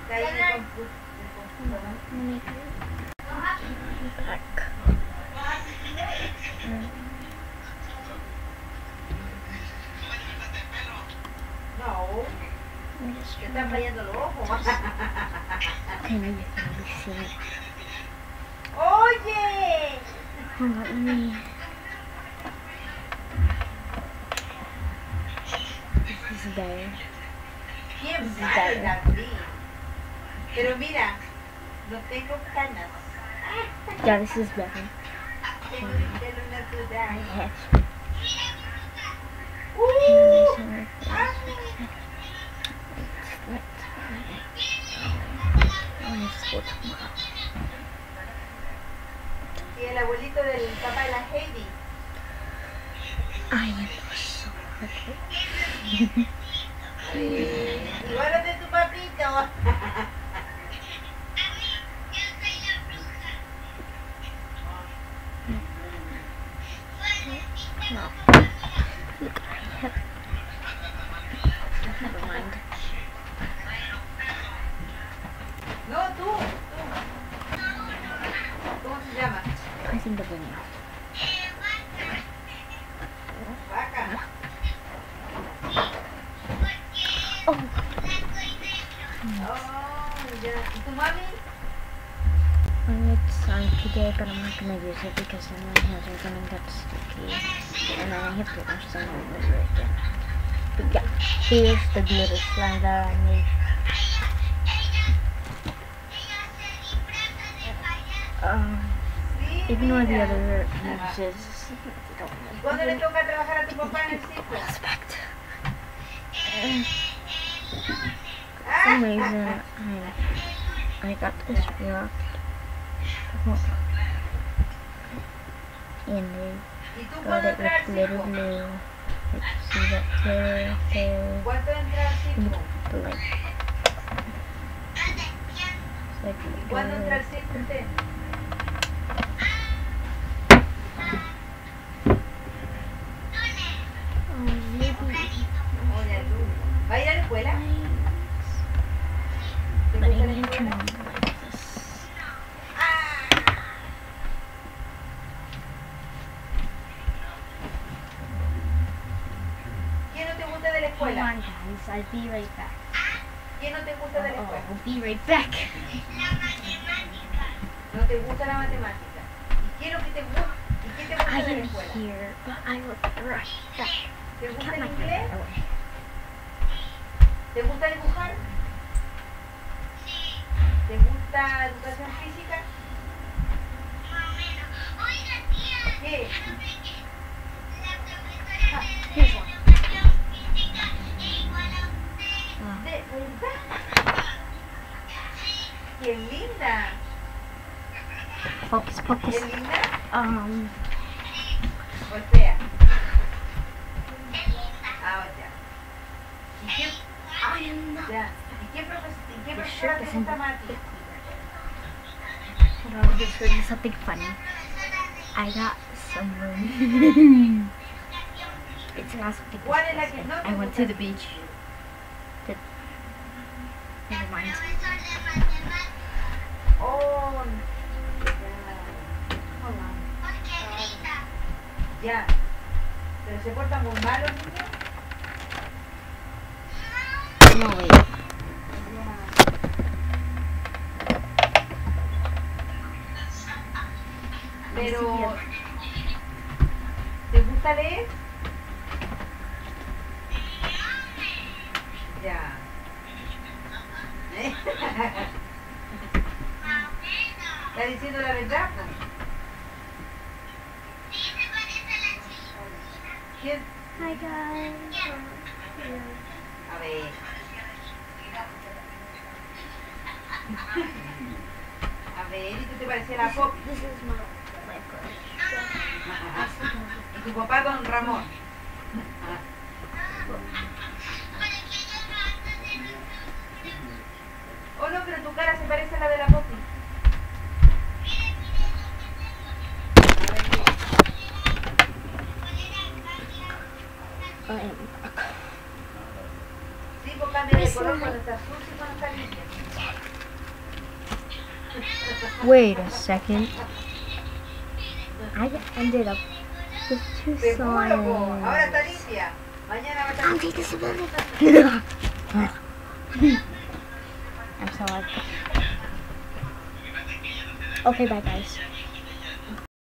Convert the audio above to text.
No. Te están fallando los ojos. Oye. Hold on, let me. This is better. ¿Quién sabe, Gabriel? Pero mira, no tengo canas. Yeah, this is better. Tengo el pelo natural. Yes. Y el abuelito del papá de la Heidi. I am so happy. Igual los de tu papito. No. Look, I have. Never mind. No, tú. ¿Cómo se llama? I think the winner. Vaca. Oh. Oh, ya. ¿Y tu mami? I made sun today, but I'm not gonna use it because then my hands are gonna get sticky, and then I have to wash them over again. But yeah, here's the glitter slime that I made. Ignore the other uses. ¿Cuándo le toca trabajar a tu papá en el circo? Respect. For some reason, I got this rock. And ¿Y tú they got cuándo it entras with al glitter circo? glue. Like, see that there, there. ¿Cuándo entras al circo? Like, ¿Cuándo entra al circo usted? maybe. Oye, tú. ¿Va a ir a la escuela? ¿Te But I gusta la need to escuela? remember like this. ¿Quién no te gusta de la Hold escuela? on, guys. I'll be right back. ¿Quién no te gusta de la escuela? I'll be right back. No te gusta la matemática. ¿Y qué es lo que te gusta? ¿Y qué te gusta I de la am escuela? here, but I will be right back. ¿Te gusta Cut el my inglés? hair away. ¿Te gusta dibujar? ¿Te gusta educación física? ¿Qué? Ah, here's one. ¿De verdad? ¡Qué linda! Focus, focus. ¿Qué linda? Golpea. Ah, ya. ¿Y qué? I am not. Ya. ¿Y qué profesora te gusta más a ti? Hold on, just reading something funny. I got some. It's not something. ¿Cuál es la que no te I went gusta? to the beach. Never mind. Oh, Hold on. ya. ¿Pero se portan muy mal los niños? No, wait. Pero, ¿te gusta leer? Ya. ¿Está diciendo la verdad? ¿Quién? Hi guys. A ver. A ver, ¿y tú te parecía la pop? This is my brush. ¿Y tu papá con Ramón? Oh no, pero tu cara se parece a la de la Poppy. I am back. Sí, pues cambia de color cuando está sucio y cuando está limpia. Wait a second. I ended up with 2 Seguro po. Ahora está slimes. limpia. Mañana va a estar I'll limpia. take this again. I'm so happy. Okay, bye guys.